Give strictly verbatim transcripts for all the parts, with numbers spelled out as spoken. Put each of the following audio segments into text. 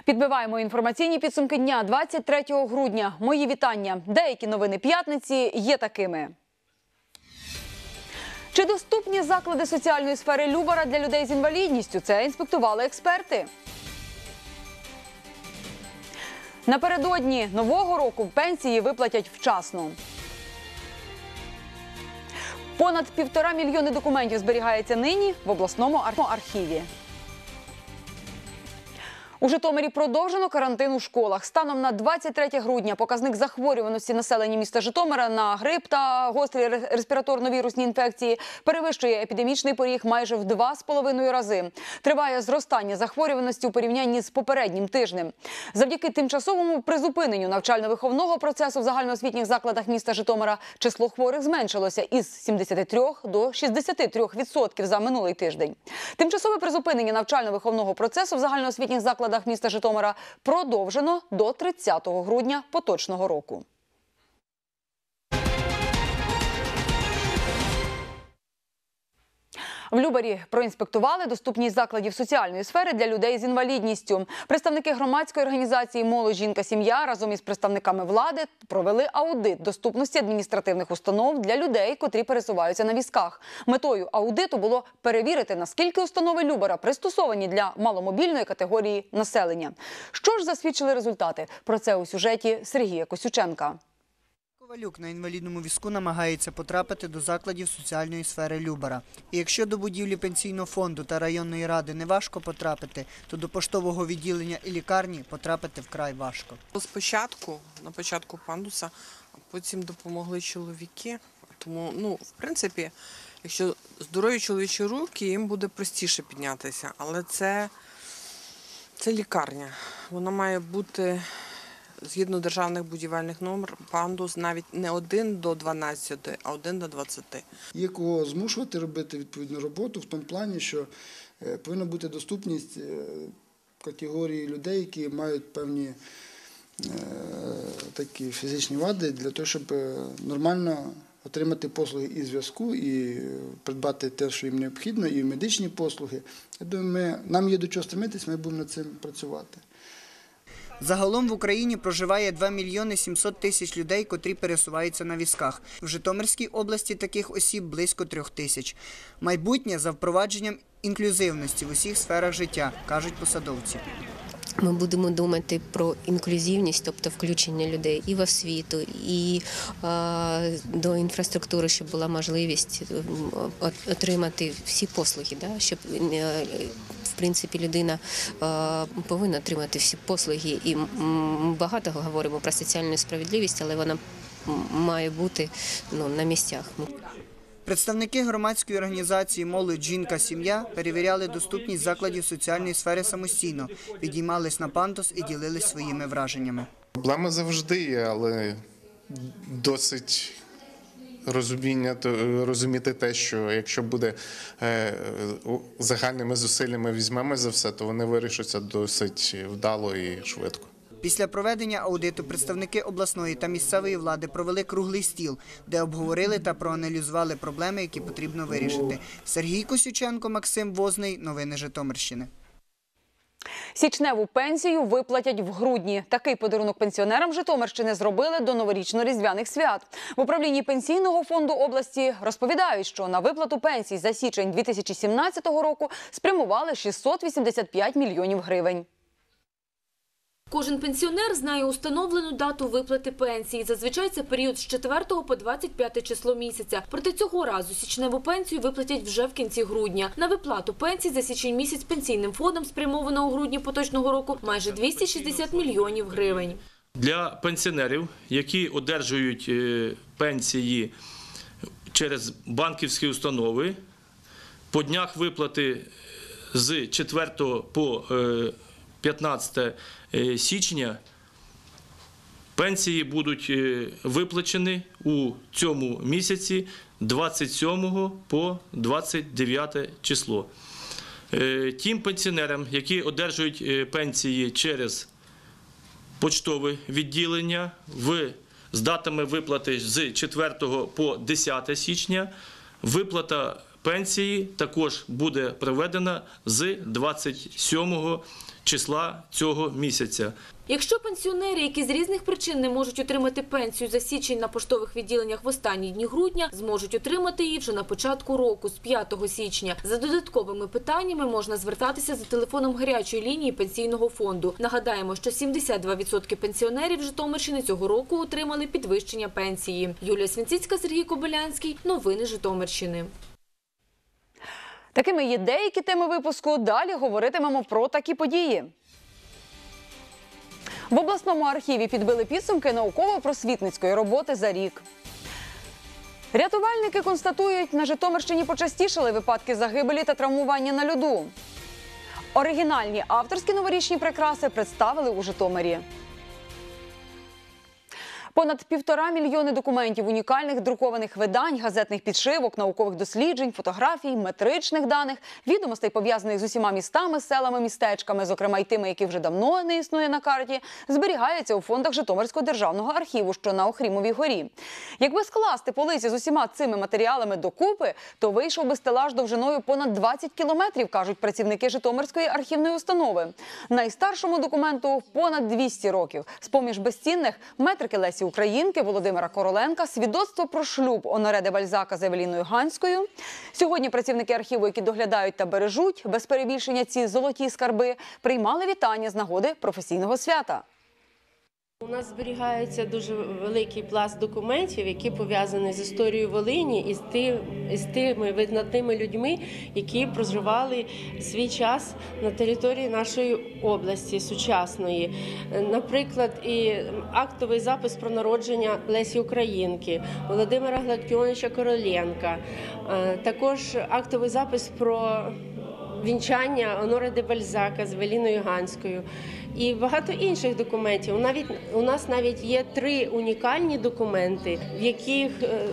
Підбиваємо інформаційні підсумки дня двадцять третього грудня. Мої вітання. Деякі новини п'ятниці є такими. Чи доступні заклади соціальної сфери Любара для людей з інвалідністю? Це інспектували експерти. Напередодні Нового року пенсії виплатять вчасно. Понад півтора мільйони документів зберігається нині в обласному архіві. У Житомирі продовжено карантин у школах. Станом на двадцять третє грудня показник захворюваності населення міста Житомира на грип та гострі респіраторно-вірусні інфекції перевищує епідемічний поріг майже в два з половиною рази. Триває зростання захворюваності у порівнянні з попереднім тижнем. Завдяки тимчасовому призупиненню навчально-виховного процесу в загальноосвітніх закладах міста Житомира число хворих зменшилося із сімдесяти трьох до шістдесяти трьох відсотків за минулий тиждень. Тимчасове призупинення навчально-виховного процесу в загальноосвітніх закладах міста Житомира продовжено до тридцятого грудня поточного року. В Любарі проінспектували доступність закладів соціальної сфери для людей з інвалідністю. Представники громадської організації «Молодь, жінка, сім'я» разом із представниками влади провели аудит доступності адміністративних установ для людей, котрі пересуваються на візках. Метою аудиту було перевірити, наскільки установи Любара пристосовані для маломобільної категорії населення. Що ж засвідчили результати? Про це у сюжеті Сергія Косюченка. Ковалюк на інвалідному візку намагається потрапити до закладів соціальної сфери Любара. І якщо до будівлі пенсійного фонду та районної ради не важко потрапити, то до поштового відділення і лікарні потрапити вкрай важко. Спочатку, на початку пандуса, а потім допомогли чоловіки. Тому, ну, в принципі, якщо здорові чоловічі руки, їм буде простіше піднятися. Але це, це лікарня. Вона має бути... Згідно державних будівельних норм, пандус навіть не один до дванадцяти, а один до двадцяти. Є кого змушувати робити відповідну роботу в тому плані, що повинна бути доступність категорії людей, які мають певні такі фізичні вади, для того, щоб нормально отримати послуги і зв'язку, і придбати те, що їм необхідно, і медичні послуги. Я думаю, ми, нам є до чого стремитись, ми будемо над цим працювати. Загалом в Україні проживає два мільйони сімсот тисяч людей, котрі пересуваються на візках. В Житомирській області таких осіб близько трьох тисяч. Майбутнє за впровадженням інклюзивності в усіх сферах життя, кажуть посадовці. Ми будемо думати про інклюзивність, тобто включення людей і в освіту, і е, до інфраструктури, щоб була можливість отримати всі послуги, да? Щоб е, в принципі людина е, повинна отримати всі послуги. І ми багато говоримо про соціальну справедливість, але вона має бути ну, на місцях. Представники громадської організації «Молодь, жінка, сім'я» перевіряли доступність закладів соціальної сфери самостійно, підіймались на пандус і ділились своїми враженнями. Проблеми завжди є, але досить розуміння, розуміти те, що якщо буде загальними зусиллями візьмемо за все, то вони вирішаться досить вдало і швидко. Після проведення аудиту представники обласної та місцевої влади провели круглий стіл, де обговорили та проаналізували проблеми, які потрібно вирішити. Сергій Косюченко, Максим Возний. Новини Житомирщини. Січневу пенсію виплатять в грудні. Такий подарунок пенсіонерам Житомирщини зробили до новорічно-різдвяних свят. В управлінні Пенсійного фонду області розповідають, що на виплату пенсій за січень дві тисячі сімнадцятого року спрямували шістсот вісімдесят п'ять мільйонів гривень. Кожен пенсіонер знає установлену дату виплати пенсії. Зазвичай це період з четвертого по двадцять п'яте число місяця. Проте цього разу січневу пенсію виплатять вже в кінці грудня. На виплату пенсій за січень місяць Пенсійним фондом спрямовано у грудні поточного року майже двісті шістдесят мільйонів гривень. Для пенсіонерів, які одержують пенсії через банківські установи, по днях виплати з четвертого по п'ятнадцяте січня пенсії будуть виплачені у цьому місяці двадцять сьомого по двадцять дев'яте число. Тим пенсіонерам, які одержують пенсії через поштове відділення, в, з датами виплати з четвертого по десяте січня, виплата пенсії також буде проведена з двадцять сьомого числа цього місяця. Якщо пенсіонери, які з різних причин не можуть отримати пенсію за січень на поштових відділеннях в останні дні грудня, зможуть отримати її вже на початку року, з п'ятого січня. За додатковими питаннями можна звертатися за телефоном гарячої лінії Пенсійного фонду. Нагадаємо, що сімдесят два відсотки пенсіонерів Житомирщини цього року отримали підвищення пенсії. Юлія Свінціцька, Сергій Кобилянський. Новини Житомирщини. Такими є деякі теми випуску. Далі говоритимемо про такі події. В обласному архіві підбили підсумки науково-просвітницької роботи за рік. Рятувальники констатують, на Житомирщині почастішали випадки загибелі та травмування на льоду. Оригінальні авторські новорічні прикраси представили у Житомирі. Понад півтора мільйони документів, унікальних друкованих видань, газетних підшивок, наукових досліджень, фотографій, метричних даних, відомостей, пов'язаних з усіма містами, селами, містечками, зокрема й тими, які вже давно не існує на карті, зберігаються у фондах Житомирського державного архіву, що на Охрімовій горі. Якби скласти полиці з усіма цими матеріалами докупи, то вийшов би стелаж довжиною понад двадцять кілометрів, кажуть працівники Житомирської архівної установи. Найстаршому документу понад двісті років. З-поміж безцінних – метрики Лесі Українки, Володимира Короленка, свідоцтво про шлюб Оноре де Бальзака з Евеліною Ганською. Сьогодні працівники архіву, які доглядають та бережуть, без перебільшення ці золоті скарби, приймали вітання з нагоди професійного свята. У нас зберігається дуже великий пласт документів, які пов'язані з історією Волині і з, тим, і з тими видатними людьми, які проживали свій час на території нашої області сучасної. Наприклад, і актовий запис про народження Лесі Українки, Володимира Гладкіоновича Короленка, також актовий запис про вінчання Оноре де Бальзака з Евеліною Ганською і багато інших документів. Навіть, у нас навіть є три унікальні документи, в яких е,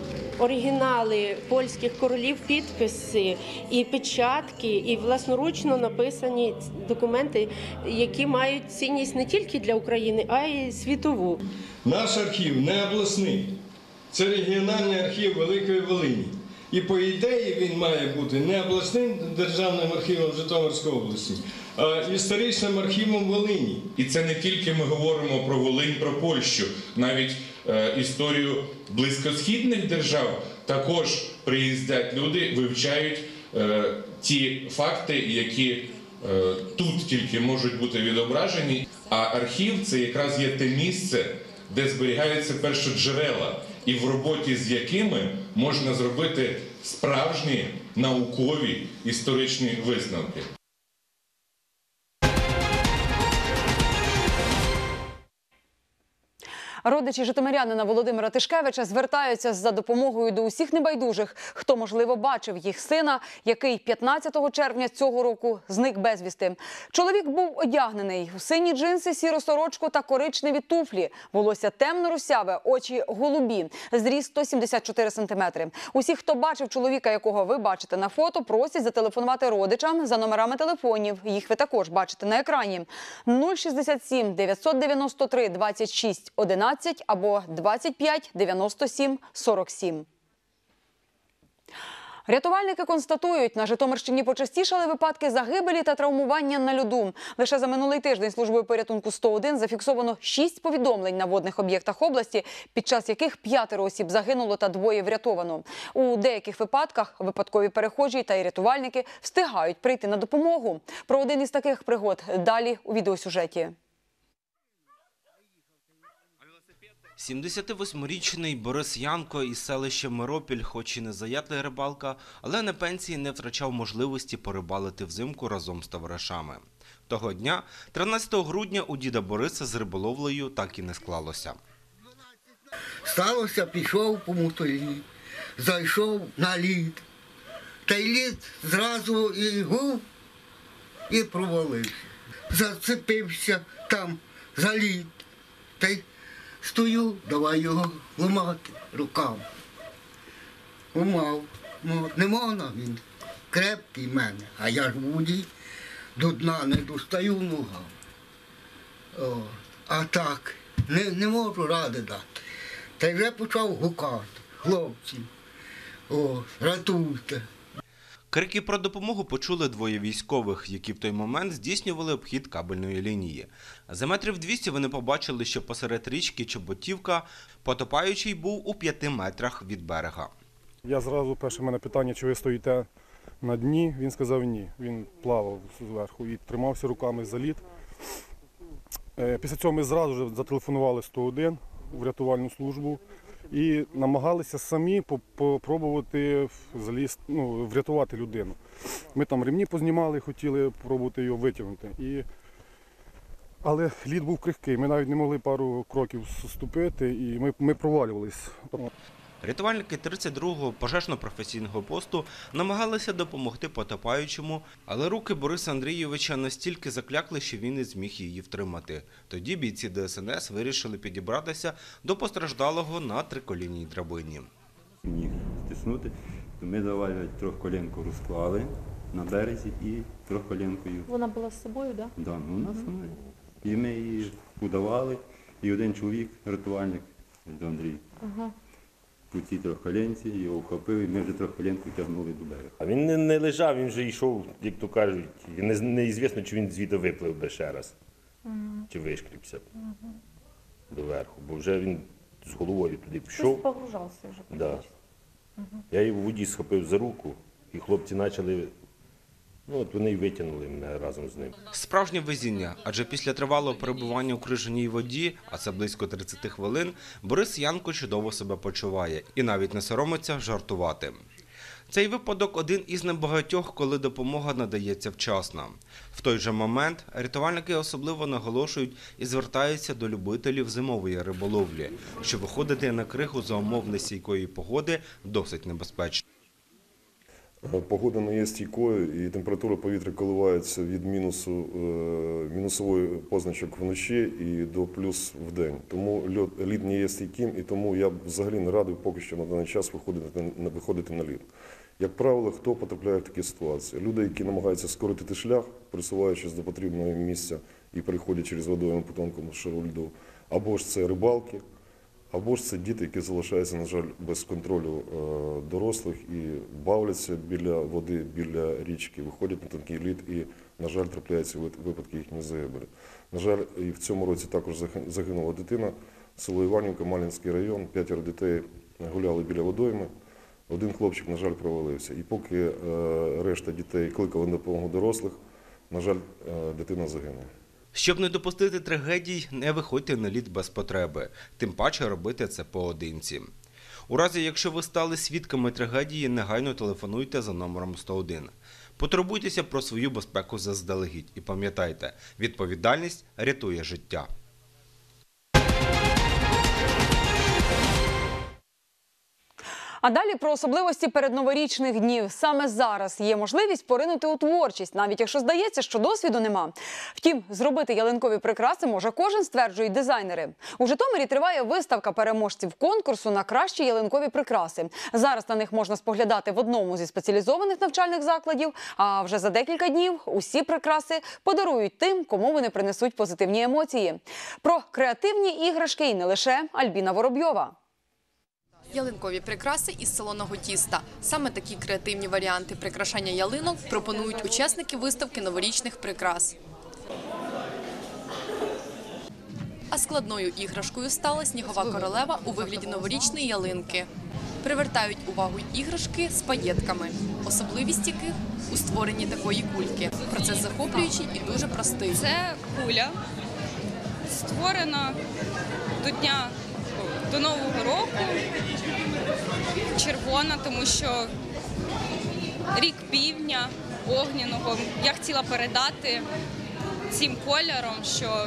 оригінали польських королів, підписи і печатки, і власноручно написані документи, які мають цінність не тільки для України, а й світову. Наш архів не обласний, це регіональний архів Великої Волині. І по ідеї він має бути не обласним державним архівом Житомирської області, а історичним архівом Волині. І це не тільки ми говоримо про Волинь, про Польщу, навіть е, історію близькосхідних держав також приїздять люди, вивчають е, ті факти, які е, тут тільки можуть бути відображені. А архів – це якраз є те місце, де зберігаються першоджерела, і в роботі з якими можна зробити справжні наукові історичні висновки. Родичі житомирянина Володимира Тишкевича звертаються за допомогою до усіх небайдужих, хто, можливо, бачив їх сина, який п'ятнадцятого червня цього року зник безвісти. Чоловік був одягнений у сині джинси, сіру сорочку та коричневі туфлі. Волосся темно-русяве, очі голубі, зріст сто сімдесят чотири сантиметри. Усі, хто бачив чоловіка, якого ви бачите на фото, просять зателефонувати родичам за номерами телефонів. Їх ви також бачите на екрані. нуль шістдесят сім дев'ятсот дев'яносто три двадцять шість одинадцять або двадцять п'ять дев'яносто сім сорок сім. Рятувальники констатують, на Житомирщині почастішали випадки загибелі та травмування на льоду. Лише за минулий тиждень службою порятунку сто один зафіксовано шість повідомлень на водних об'єктах області, під час яких п'ятеро осіб загинуло та двоє врятовано. У деяких випадках випадкові перехожі та й рятувальники встигають прийти на допомогу. Про один із таких пригод далі у відеосюжеті. сімдесятивосьмирічний Борис Янко із селища Миропіль, хоч і не заядлий рибалка, але на пенсії не втрачав можливості порибалити взимку разом з товаришами. Того дня, тринадцятого грудня, у діда Бориса з риболовлею так і не склалося. Сталося, пішов по мотолі, зайшов на лід. Та й лід зразу і гув, і провалився. Зацепився там за лід. Та й стою, давай його ламати руками. Умав. Не можна, він крепкий в мене, а я ж в воді до дна не достаю ногами. О, а так, не, не можу ради дати. Та й вже почав гукати, хлопці, о, рятуйте. Крики про допомогу почули двоє військових, які в той момент здійснювали обхід кабельної лінії. За метрів двісті вони побачили, що посеред річки Чоботівка потопаючий був у п'яти метрах від берега. Я зразу, перше в мене питання, чи ви стоїте на дні, він сказав ні. Він плавав зверху і тримався руками за лід. Після цього ми зразу ж зателефонували сто один в рятувальну службу і намагалися самі спробувати залізти, ну, врятувати людину. Ми там ремні познімали, хотіли спробувати його витягнути. І... Але лід був крихкий, ми навіть не могли пару кроків ступити і ми, ми провалювалися. Рятувальники тридцять другого пожежно-професійного посту намагалися допомогти потопаючому, але руки Бориса Андрійовича настільки заклякли, що він не зміг її втримати. Тоді бійці Де Ес Ен Ес вирішили підібратися до постраждалого на триколінній драбині. Міг стиснути, то ми давали трьохколінку розклали на березі і трьохколінкою. Вона була з собою, так? Да? Так, ну, у нас вона. І ми її подавали, і один чоловік, рятувальник Андрій, ага. По цій трьохколінці його вхопив, і ми вже трьохколінку тягнули до берега. А він не, не лежав, він вже йшов, як то кажуть, не, неізвісно, чи він звідти виплив би ще раз, ага. Чи вишкріпся ага. Доверху, бо вже він з головою туди пішов. Хтось погружався вже. Да. Ага. Я його в воді схопив за руку, і хлопці почали, ну от вони й витягнули мене разом з ним. Справжнє везіння, адже після тривалого перебування у крижаній воді, а це близько тридцять хвилин, Борис Янко чудово себе почуває і навіть не соромиться жартувати. Цей випадок – один із небагатьох, коли допомога надається вчасно. В той же момент рятувальники особливо наголошують і звертаються до любителів зимової риболовлі, що виходити на кригу за умов нестійкої погоди досить небезпечно. Погода не є стійкою і температура повітря коливається від мінусу, мінусової позначок вночі і до плюс в день. Тому лід не є стійким і тому я б взагалі не радив поки що на даний час виходити, виходити на лід. Як правило, хто потрапляє в такі ситуації? Люди, які намагаються скоротити шлях, присуваючись до потрібного місця і переходять через водойм по тонкому шару льду, або ж це рибалки, або ж це діти, які залишаються, на жаль, без контролю дорослих і бавляться біля води, біля річки, виходять на тонкий лід і, на жаль, трапляються випадки їхньої загибелі. На жаль, і в цьому році також загинула дитина, село Іванівка, Малинський район, п'ятеро дітей гуляли біля водойми, один хлопчик, на жаль, провалився. І поки решта дітей кликали на допомогу дорослих, на жаль, дитина загинула. Щоб не допустити трагедій, не виходьте на лід без потреби, тим паче робити це поодинці. У разі, якщо ви стали свідками трагедії, негайно телефонуйте за номером сто один. Потурбуйтеся про свою безпеку заздалегідь і пам'ятайте, відповідальність рятує життя. А далі про особливості передноворічних днів. Саме зараз є можливість поринути у творчість, навіть якщо здається, що досвіду нема. Втім, зробити ялинкові прикраси може кожен, стверджують дизайнери. У Житомирі триває виставка переможців конкурсу на кращі ялинкові прикраси. Зараз на них можна споглядати в одному зі спеціалізованих навчальних закладів, а вже за декілька днів усі прикраси подарують тим, кому вони принесуть позитивні емоції. Про креативні іграшки і не лише Альбіна Воробйова. Ялинкові прикраси із солоного тіста. Саме такі креативні варіанти прикрашання ялинок пропонують учасники виставки новорічних прикрас. А складною іграшкою стала снігова королева у вигляді новорічної ялинки. Привертають увагу іграшки з паєтками, особливість яких у створенні такої кульки. Процес захоплюючий і дуже простий. Це куля, створена до дня до Нового року, червона, тому що рік півдня, огняного. Я хотіла передати цим кольором, що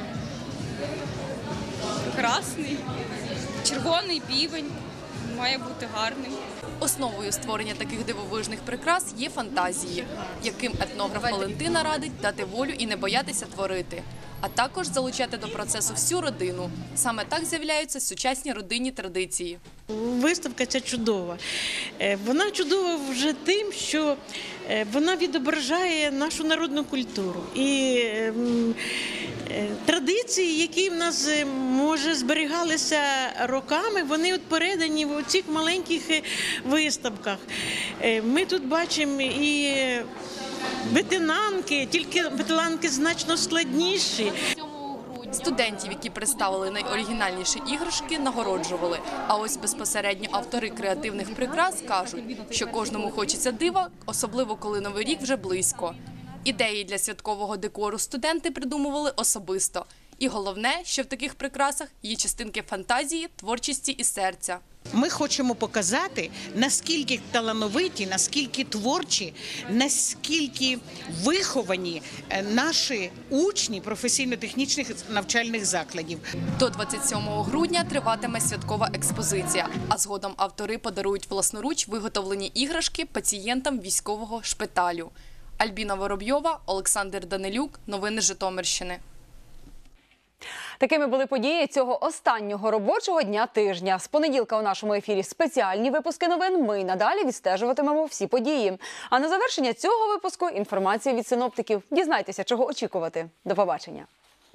красний, червоний півень має бути гарним. Основою створення таких дивовижних прикрас є фантазії, яким етнограф Валентина радить дати волю і не боятися творити. а також залучати до процесу всю родину. Саме так з'являються сучасні родинні традиції. Виставка ця чудова. Е, Вона чудова вже тим, що е, вона відображає нашу народну культуру. І е, м, е, традиції, які в нас, е, може, зберігалися роками, вони от передані в цих маленьких е, виставках. Е, Ми тут бачимо і ветенанки, тільки ветенанки значно складніші. Студентів, які представили найоригінальніші іграшки, нагороджували. А ось безпосередньо автори креативних прикрас кажуть, що кожному хочеться дива, особливо коли Новий рік вже близько. Ідеї для святкового декору студенти придумували особисто. І головне, що в таких прикрасах є частинки фантазії, творчості і серця. Ми хочемо показати, наскільки талановиті, наскільки творчі, наскільки виховані наші учні професійно-технічних навчальних закладів. До двадцять сьомого грудня триватиме святкова експозиція, а згодом автори подарують власноруч виготовлені іграшки пацієнтам військового шпиталю. Альбіна Воробйова, Олександр Данилюк. Новини Житомирщини. Такими були події цього останнього робочого дня тижня. З понеділка у нашому ефірі спеціальні випуски новин. Ми й надалі відстежуватимемо всі події. А на завершення цього випуску інформація від синоптиків. Дізнайтеся, чого очікувати. До побачення.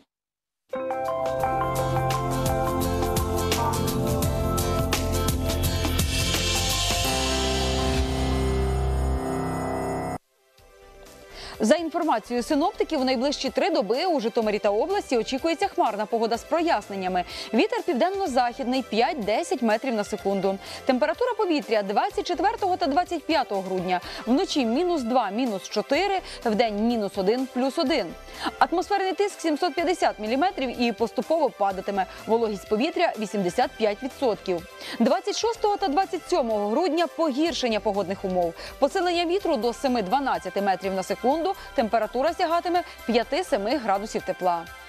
За інформацією синоптиків, у найближчі три доби у Житомирі та області очікується хмарна погода з проясненнями. Вітер південно-західний п'ять-десять метрів на секунду. Температура повітря двадцять четвертого та двадцять п'ятого грудня. Вночі мінус два, мінус чотири, вдень мінус один, плюс один. Атмосферний тиск сімсот п'ятдесят міліметрів і поступово падатиме. Вологість повітря вісімдесят п'ять відсотків. двадцять шостого та двадцять сьомого грудня погіршення погодних умов. Посилення вітру до семи-дванадцяти метрів на секунду. Температура сягатиме п'ять-сім градусів тепла.